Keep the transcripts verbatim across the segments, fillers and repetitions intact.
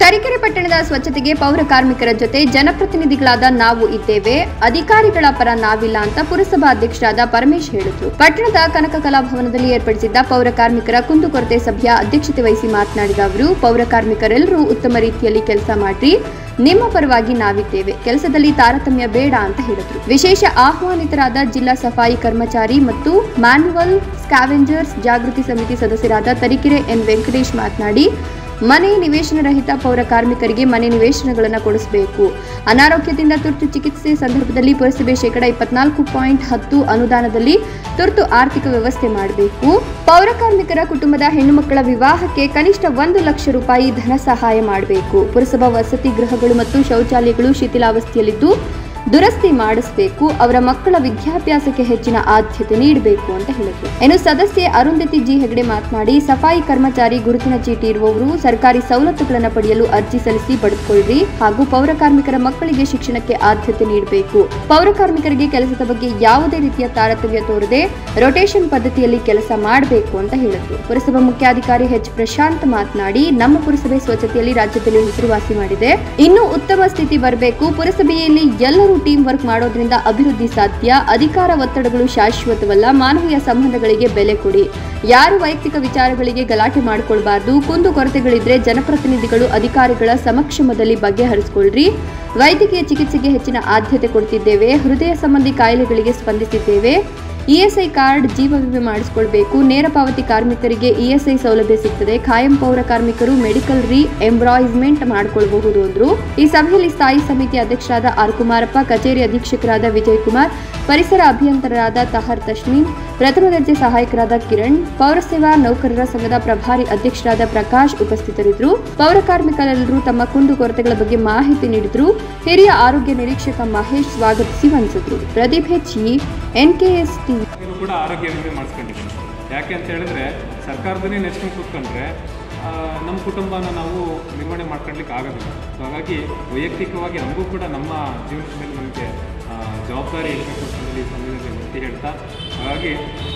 ತರೀಕೆರೆ ಪಟ್ಟಣದ ಸ್ವಚ್ಛತೆಗೆ ಪೌರ ಕಾರ್ಮಿಕರ ಜೊತೆ ಜನಪ್ರತಿನಿಧಿಗಳಾದ ನಾವು ಇದ್ದೇವೆ, ಅಧಿಕಾರಿಗಳ ಪರ ನಾವಿಲ್ಲ ಅಂತ ಪುರಸಭಾ ಅಧ್ಯಕ್ಷರಾದ ಪರಮೇಶ್ ಹೇಳಿದರು. ಪಟ್ಟಣದ ಕನಕ ಕಲಾಭವನದಲ್ಲಿ ಏರ್ಪಡಿಸಿದ್ದ ಪೌರ ಕಾರ್ಮಿಕರ ಕುಂದುಕೊರತೆ ಸಭೆಯ ಅಧ್ಯಕ್ಷತೆ ವಹಿಸಿ ಮಾತನಾಡಿದ ಅವರು, ಪೌರ ಕಾರ್ಮಿಕರೆಲ್ಲರೂ ಉತ್ತಮ ರೀತಿಯಲ್ಲಿ ಕೆಲಸ ಮಾಡಿ ನಿಮ್ಮ ಪರವಾಗಿ ನಾವಿದ್ದೇವೆ, ಕೆಲಸದಲ್ಲಿ ತಾರತಮ್ಯ ಬೇಡ ಅಂತ ಹೇಳಿದರು. ವಿಶೇಷ ಆಹ್ವಾನಿತರಾದ ಜಿಲ್ಲಾ ಸಫಾಯಿ ಕರ್ಮಚಾರಿ ಮತ್ತು ಮ್ಯಾನ್ಯುವಲ್ ಸ್ಕ್ಯಾವೆಂಜರ್ಸ್ ಜಾಗೃತಿ ಸಮಿತಿ ಸದಸ್ಯರಾದ ತರೀಕೆರೆ ಎನ್ ವೆಂಕಟೇಶ್ ಮಾತನಾಡಿ, ಮನೆ ನಿವೇಶನ ರಹಿತ ಪೌರ ಕಾರ್ಮಿಕರಿಗೆ ಮನೆ ನಿವೇಶನಗಳನ್ನು ಕೊಡಿಸಬೇಕು. ಅನಾರೋಗ್ಯದಿಂದ ತುರ್ತು ಚಿಕಿತ್ಸೆ ಸಂದರ್ಭದಲ್ಲಿ ಪುರಸಭೆ ಶೇಕಡ ಇಪ್ಪತ್ನಾಲ್ಕು ಪಾಯಿಂಟ್ ಹತ್ತು ಅನುದಾನದಲ್ಲಿ ತುರ್ತು ಆರ್ಥಿಕ ವ್ಯವಸ್ಥೆ ಮಾಡಬೇಕು. ಪೌರ ಕಾರ್ಮಿಕರ ಕುಟುಂಬದ ಹೆಣ್ಣು ಮಕ್ಕಳ ವಿವಾಹಕ್ಕೆ ಕನಿಷ್ಠ ಒಂದು ಲಕ್ಷ ರೂಪಾಯಿ ಧನ ಸಹಾಯ ಮಾಡಬೇಕು. ಪುರಸಭಾ ವಸತಿ ಗೃಹಗಳು ಮತ್ತು ಶೌಚಾಲಯಗಳು ಶಿಥಿಲಾವಸ್ಥೆಯಲ್ಲಿದ್ದು ದುರಸ್ತಿ ಮಾಡಿಸಬೇಕು. ಅವರ ಮಕ್ಕಳ ವಿದ್ಯಾಭ್ಯಾಸಕ್ಕೆ ಹೆಚ್ಚಿನ ಆದ್ಯತೆ ನೀಡಬೇಕು ಅಂತ ಹೇಳಿದರು. ಇನ್ನು ಸದಸ್ಯೆ ಅರುಂಧತಿ ಜಿ ಹೆಗಡೆ ಮಾತನಾಡಿ, ಸಫಾಯಿ ಕರ್ಮಚಾರಿ ಗುರುತಿನ ಚೀಟಿ ಇರುವವರು ಸರ್ಕಾರಿ ಸವಲತ್ತುಗಳನ್ನು ಪಡೆಯಲು ಅರ್ಜಿ ಸಲ್ಲಿಸಿ ಪಡೆದುಕೊಳ್ಳ್ರಿ ಹಾಗೂ ಪೌರ ಕಾರ್ಮಿಕರ ಮಕ್ಕಳಿಗೆ ಶಿಕ್ಷಣಕ್ಕೆ ಆದ್ಯತೆ ನೀಡಬೇಕು. ಪೌರ ಕಾರ್ಮಿಕರಿಗೆ ಕೆಲಸದ ಬಗ್ಗೆ ಯಾವುದೇ ರೀತಿಯ ತಾರತಮ್ಯ ತೋರದೆ ರೊಟೇಷನ್ ಪದ್ಧತಿಯಲ್ಲಿ ಕೆಲಸ ಮಾಡಬೇಕು ಅಂತ ಹೇಳಿದರು. ಪುರಸಭಾ ಮುಖ್ಯಾಧಿಕಾರಿ ಎಚ್ ಪ್ರಶಾಂತ್ ಮಾತನಾಡಿ, ನಮ್ಮ ಪುರಸಭೆ ಸ್ವಚ್ಛತೆಯಲ್ಲಿ ರಾಜ್ಯದಲ್ಲಿ ಹೆಸರುವಾಸಿ ಮಾಡಿದೆ, ಇನ್ನೂ ಉತ್ತಮ ಸ್ಥಿತಿ ಬರಬೇಕು. ಪುರಸಭೆಯಲ್ಲಿ ಎಲ್ಲರೂ ಟೀಮ್ ವರ್ಕ್ ಮಾಡೋದ್ರಿಂದ ಅಭಿವೃದ್ಧಿ ಸಾಧ್ಯ. ಅಧಿಕಾರ ಒತ್ತಡಗಳು ಶಾಶ್ವತವಲ್ಲ, ಮಾನವೀಯ ಸಂಬಂಧಗಳಿಗೆ ಬೆಲೆ ಕೊಡಿ. ಯಾರು ವೈಯಕ್ತಿಕ ವಿಚಾರಗಳಿಗೆ ಗಲಾಟೆ ಮಾಡಿಕೊಳ್ಬಾರ್ದು. ಕುಂದು ಕೊರತೆಗಳಿದ್ರೆ ಜನಪ್ರತಿನಿಧಿಗಳು ಅಧಿಕಾರಿಗಳ ಸಮಕ್ಷಮದಲ್ಲಿ ಬಗೆಹರಿಸಿಕೊಳ್ಳ್ರಿ. ವೈದ್ಯಕೀಯ ಚಿಕಿತ್ಸೆಗೆ ಹೆಚ್ಚಿನ ಆದ್ಯತೆ ಕೊಡ್ತಿದ್ದೇವೆ. ಹೃದಯ ಸಂಬಂಧಿ ಕಾಯಿಲೆಗಳಿಗೆ ಸ್ಪಂದಿಸಿದ್ದೇವೆ. ಇಎಸ್ಐ ಕಾರ್ಡ್, ಜೀವ ವಿಮೆ ಮಾಡಿಸಿಕೊಳ್ಬೇಕು. ನೇರ ಪಾವತಿ ಕಾರ್ಮಿಕರಿಗೆ ಇಎಸ್ಐ ಸೌಲಭ್ಯ ಸಿಗ್ತದೆ. ಖಾಯಂ ಪೌರ ಕಾರ್ಮಿಕರು ಮೆಡಿಕಲ್ ರೀ ಎಂಬ್ರಾಯ್ಸ್ಮೆಂಟ್ ಮಾಡಿಕೊಳ್ಳಬಹುದು ಅಂದ್ರು. ಈ ಸಭೆಯಲ್ಲಿ ಸ್ಥಾಯಿ ಸಮಿತಿ ಅಧ್ಯಕ್ಷರಾದ ಆರ್ ಕುಮಾರಪ್ಪ, ಕಚೇರಿ ಅಧೀಕ್ಷಕರಾದ ವಿಜಯ್ ಕುಮಾರ್, ಪರಿಸರ ಅಭಿಯಂತರರಾದ ತಹರ್ ತಶ್ಮೀನ್, ಪ್ರಥಮ ದರ್ಜೆ ಸಹಾಯಕರಾದ ಕಿರಣ್, ಪೌರ ಸೇವಾ ನೌಕರರ ಸಂಘದ ಪ್ರಭಾರಿ ಅಧ್ಯಕ್ಷರಾದ ಪ್ರಕಾಶ್ ಉಪಸ್ಥಿತರಿದ್ದರು. ಪೌರ ಕಾರ್ಮಿಕರೆಲ್ಲರೂ ತಮ್ಮ ಕುಂದು ಕೊರತೆಗಳ ಬಗ್ಗೆ ಮಾಹಿತಿ ನೀಡಿದ್ರು. ಹಿರಿಯ ಆರೋಗ್ಯ ನಿರೀಕ್ಷಕ ಮಹೇಶ್ ಸ್ವಾಗತಿಸಿ ವಂದಿಸಿದ್ರು. ಪ್ರದೀಪ್ ಹೆಚ್ಚಿ, ಎನ್ಕೆಎಸ್ ಟಿ ಕೂಡ ಆರೋಗ್ಯ ವಿಮೆ ಮಾಡಿಸ್ಕೊಂಡಿದ್ದೀನಿ. ಯಾಕೆ ಅಂತ ಹೇಳಿದ್ರೆ ಸರ್ಕಾರದನ್ನೇ ನೆಚ್ಕೊಂಡು ಕೂತ್ಕೊಂಡ್ರೆ ನಮ್ಮ ಕುಟುಂಬನ ನಾವು ನಿರ್ವಹಣೆ ಮಾಡ್ಕೊಳ್ಲಿಕ್ಕೆ ಆಗೋದಿಲ್ಲ. ಸೊ ಹಾಗಾಗಿ ವೈಯಕ್ತಿಕವಾಗಿ ನಮಗೂ ಕೂಡ ನಮ್ಮ ಜೀವನದ ಮೇಲೆ ನಮಗೆ ಜವಾಬ್ದಾರಿ ಇರಬೇಕು ಅಂತಂದೇಳಿ ಈ ಸಂದರ್ಭದಲ್ಲಿ ಒತ್ತಿ ಹೇಳ್ತಾ, ಹಾಗಾಗಿ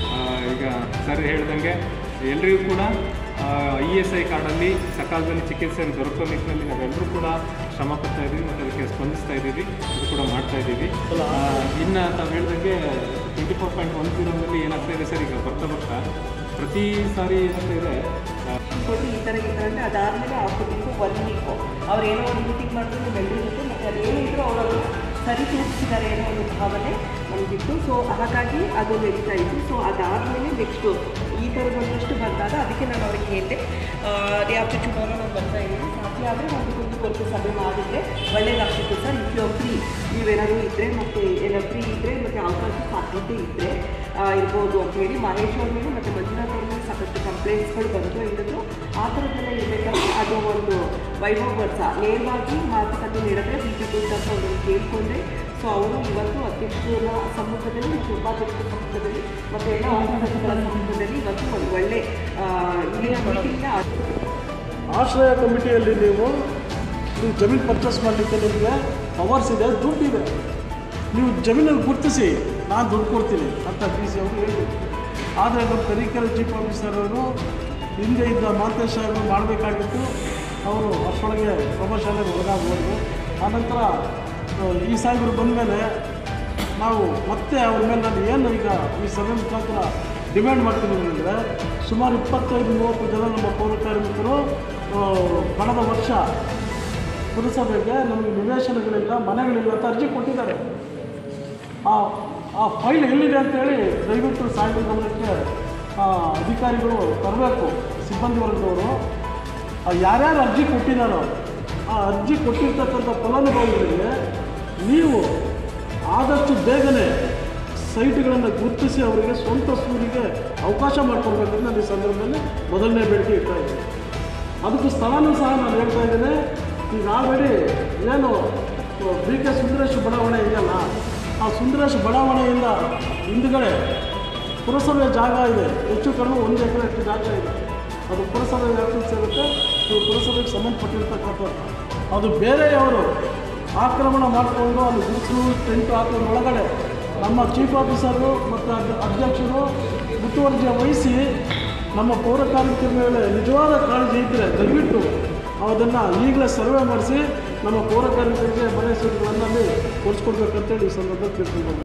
ಈಗ ಸರ್ ಹೇಳ್ದಂಗೆ ಎಲ್ಲರಿಗೂ ಕೂಡ ಇ ಎಸ್ ಐ ಕಾರ್ಡಲ್ಲಿ ಸಕಾಲದಲ್ಲಿ ಚಿಕಿತ್ಸೆಯನ್ನು ದೊರಕೋ ನಿಟ್ಟಿನಲ್ಲಿ ನಾವೆಲ್ಲರೂ ಕೂಡ ಶ್ರಮ ಪಡ್ತಾ ಇದ್ದೀವಿ ಮತ್ತು ಅದಕ್ಕೆ ಸ್ಪಂದಿಸ್ತಾ ಇದ್ದೀವಿ, ಅದು ಕೂಡ ಮಾಡ್ತಾ ಇದ್ದೀವಿ. ಇನ್ನು ತಾವು ಹೇಳ್ದಂಗೆ ಟ್ವೆಂಟಿ ಫೋರ್ ಪಾಯಿಂಟ್ ಒನ್ ಜೀರೋನಲ್ಲಿ ಏನಾಗ್ತಾ ಇದೆ ಸರ್, ಈಗ ಬರ್ತಾ ಬರ್ತಾ ಪ್ರತಿ ಸಾರಿ ಏನಾಗ್ತಾ ಇದೆ ಈ ಥರ ಈ ಥರ ಅಂದರೆ ಅದಾದಮೇಲೆ ಆಗ್ಬಿಟ್ಟಿತ್ತು ಒನ್ ವೀಕು ಅವ್ರು ಏನೋ ಒಂದು ಮೀಟಿಂಗ್ ಮಾಡಿದ್ರು ಬೆಳೆದ ಜೊತೆ ಮತ್ತು ಅದೇನಿದ್ರು ಅವರು ಸರಿ ತೂಗಿಸಿದ್ದಾರೆ ಏನೋ ಒಂದು ಭಾವನೆ ನಮಗಿತ್ತು. ಸೊ ಹಾಗಾಗಿ ಅದು ನಡೀತಾ ಇತ್ತು. ಸೊ ಅದಾದಮೇಲೆ ನೆಕ್ಸ್ಟು ಈ ಥರದ ಒಂದಷ್ಟು ಬಂದಾಗ ಅದಕ್ಕೆ ನಾನು ಅವ್ರಿಗೆ ಹೇಳಿದೆ, ಯಾವತ್ತು ಚುನಾವಣೆ ನಾವು ಬರ್ತಾ ಇದ್ದೀವಿ, ಸಾಧ್ಯ ಆದರೆ ಒಂದು ಕುಂದು ಕೊರತೆ ಸಭೆ ಮಾಡಿದರೆ ಒಳ್ಳೆಯದಾಗ್ತಿತ್ತು ಸರ್. ಇಫ್ ಯು ಫ್ರೀ ನೀವೇನಾದರೂ ಇದ್ದರೆ ಮತ್ತು ಏನೋ ಫ್ರೀ ಇದ್ದರೆ ಮತ್ತು ಅವಕಾಶ ಸಾಧ್ಯತೆ ಇದ್ದರೆ ಇರ್ಬೋದು ಅಂತ ಹೇಳಿ ಮಹೇಶ್ ಅವ್ರ ಮೇಲೆ ಮತ್ತು ಮಂಜುನಾಥ್ ಅವ್ರ ಮೇಲೆ ಸಾಕಷ್ಟು ಕಂಪ್ಲೇಂಟ್ಸ್ಗಳು ಬಂದು ಹೇಳಿದ್ರು. ಆ ಥರದ್ದೆಲ್ಲ ಇರಬೇಕಾದ್ರೆ ಅದು ಒಂದು ವೈಭವ ವರ್ಷ ನೇರವಾಗಿ ಮಾತುಕತೆ ನೀಡಿದ್ರೆ ಬಿಜೆಪಿ ಅಂತ ಅವ್ರನ್ನ ಕೇಳಿಕೊಂಡ್ರೆ. ಸೊ ಅವರು ಇವತ್ತು ಅಧ್ಯಕ್ಷರ ಸಮ್ಮುಖದಲ್ಲಿ ಮತ್ತು ಉಪಾಧ್ಯಕ್ಷರ ಸಮ್ಮುಖದಲ್ಲಿ ಮತ್ತು ಎಲ್ಲ ಆಫೀಸರ್ಗಳ ಸಮ್ಮುಖದಲ್ಲಿ ಇವತ್ತು ಒಂದು ಒಳ್ಳೆ ಇಲ್ಲಿನ ಮೀಟಿಂಗ್ನ ಆಶ್ರಯ ಕಮಿಟಿಯಲ್ಲಿ ನೀವು ನೀವು ಜಮೀನು ಪರ್ಚೇಸ್ ಮಾಡಲಿಕ್ಕೆ ನಿಮಗೆ ಪವರ್ಸ್ ಇದೆ, ದುಡ್ಡಿದೆ. ನೀವು ಜಮೀನಲ್ಲಿ ಗುರುತಿಸಿ ನಾನು ದುಡ್ಡು ಕೊಡ್ತೀನಿ ಅಂತ ಡಿ ಸಿ ಅವರು ಹೇಳಿದ್ರು. ಆದರೆ ನಮ್ಮ ತರೀಕೆರೆ ಚೀಫ್ ಆಫೀಸರ್ ಅವರು ಹಿಂದೆ ಇದ್ದ ಮಾತೇಶ್ ಅವರು ಮಾಡಬೇಕಾಗಿತ್ತು. ಅವರು ಅಷ್ಟೊಳಗೆ ಪ್ರಮೋಷನ್ಗೆ ಒಳಗಾಗ್ಬೋದು. ಆನಂತರ ಈ ಸಾಹೇಬರು ಬಂದ ಮೇಲೆ ನಾವು ಮತ್ತೆ ಅವ್ರ ಮೇಲೆ ನಾನು ಏನು ಈಗ ಈ ಸಭೆ ಮುಖಾಂತರ ಡಿಮ್ಯಾಂಡ್ ಮಾಡ್ತೀನಿ ಅಂದರೆ, ಸುಮಾರು ಇಪ್ಪತ್ತೈದು ಮೂವತ್ತು ಜನ ನಮ್ಮ ಪೌರ ಕಾರ್ಮಿಕರು ಕಳೆದ ವರ್ಷ ಪುರಸಭೆಗೆ ನಮಗೆ ನಿವೇಶನಗಳಿಲ್ಲ, ಮನೆಗಳಿಲ್ಲ ಅಂತ ಅರ್ಜಿ ಕೊಟ್ಟಿದ್ದಾರೆ. ಆ ಆ ಫೈಲ್ ಎಲ್ಲಿದೆ ಅಂತೇಳಿ ದಯವಿಟ್ಟು ಸಾಹೇಬರ ಗಮನಕ್ಕೆ ಅಧಿಕಾರಿಗಳು ತರಬೇಕು. ಸಿಬ್ಬಂದಿ ವರ್ಗದವರು ಯಾರ್ಯಾರು ಅರ್ಜಿ ಕೊಟ್ಟಿದ್ದಾರೋ ಆ ಅರ್ಜಿ ಕೊಟ್ಟಿರ್ತಕ್ಕಂಥ ಫಲಾನುಭವಿಗಳಿಗೆ ನೀವು ಆದಷ್ಟು ಬೇಗನೆ ಸೈಟ್ಗಳನ್ನು ಗುರುತಿಸಿ ಅವರಿಗೆ ಸ್ವಂತ ಸೂರಿಗೆ ಅವಕಾಶ ಮಾಡಿಕೊಡ್ಬೇಕಂತ ನಾನು ಈ ಸಂದರ್ಭದಲ್ಲಿ ಮೊದಲನೇ ಬೇಡಿಕೆ ಇಡ್ತಾ ಇದ್ದೀನಿ. ಅದಕ್ಕೂ ಸ್ಥಳನೂ ಸಹ ನಾನು ಹೇಳ್ತಾ ಇದ್ದೇನೆ. ಈಗ ಆಲ್ರೆಡಿ ಏನು ಬಿ ಕೆ ಸುಂದರೇಶ್ ಬಡಾವಣೆ ಇದೆಯಲ್ಲ, ಆ ಸುಂದರೇಶ್ ಬಡಾವಣೆಯಿಂದ ಹಿಂದುಗಡೆ ಪುರಸಭೆ ಜಾಗ ಇದೆ, ಹೆಚ್ಚು ಕಡಿಮೆ ಒಂದು ಎಕರೆಷ್ಟು ಜಾಗ ಇದೆ. ಅದು ಪುರಸಭೆ ವ್ಯಾಪ್ತಿಗೆ ಸೇರುತ್ತೆ. ಪುರಸಭೆಗೆ ಸಂಬಂಧಪಟ್ಟಿರ್ತಕ್ಕಂಥದ್ದು ಅದು ಬೇರೆಯವರು ಆಕ್ರಮಣ ಮಾಡಿಕೊಂಡು ಅಲ್ಲಿ ಗುಡಿಸಲು ಟೆಂಟು ಹಾಕೋದ್ರ ಒಳಗಡೆ ನಮ್ಮ ಚೀಫ್ ಆಫೀಸರು ಮತ್ತು ಅಧ್ಯಕ್ಷರು ಮುತುವರ್ಜಿ ವಹಿಸಿ ನಮ್ಮ ಪೌರ ಕಾರ್ಮಿಕರ ಮೇಲೆ ನಿಜವಾದ ಕಾಳಜಿ ಇದ್ದರೆ ದಯವಿಟ್ಟು ಅದನ್ನು ಈಗಲೇ ಸರ್ವೆ ಮಾಡಿಸಿ ನಮ್ಮ ಪೌರ ಕಾರ್ಮಿಕರಿಗೆ ಮನೆ ಸೂಚನೆಗಳನ್ನು ಅಲ್ಲಿ ಕೊಡಿಸ್ಕೊಡ್ಬೇಕಂತೇಳಿ ಈ ಸಂದರ್ಭದಲ್ಲಿ ಕೇಳ್ಕೊಂಡು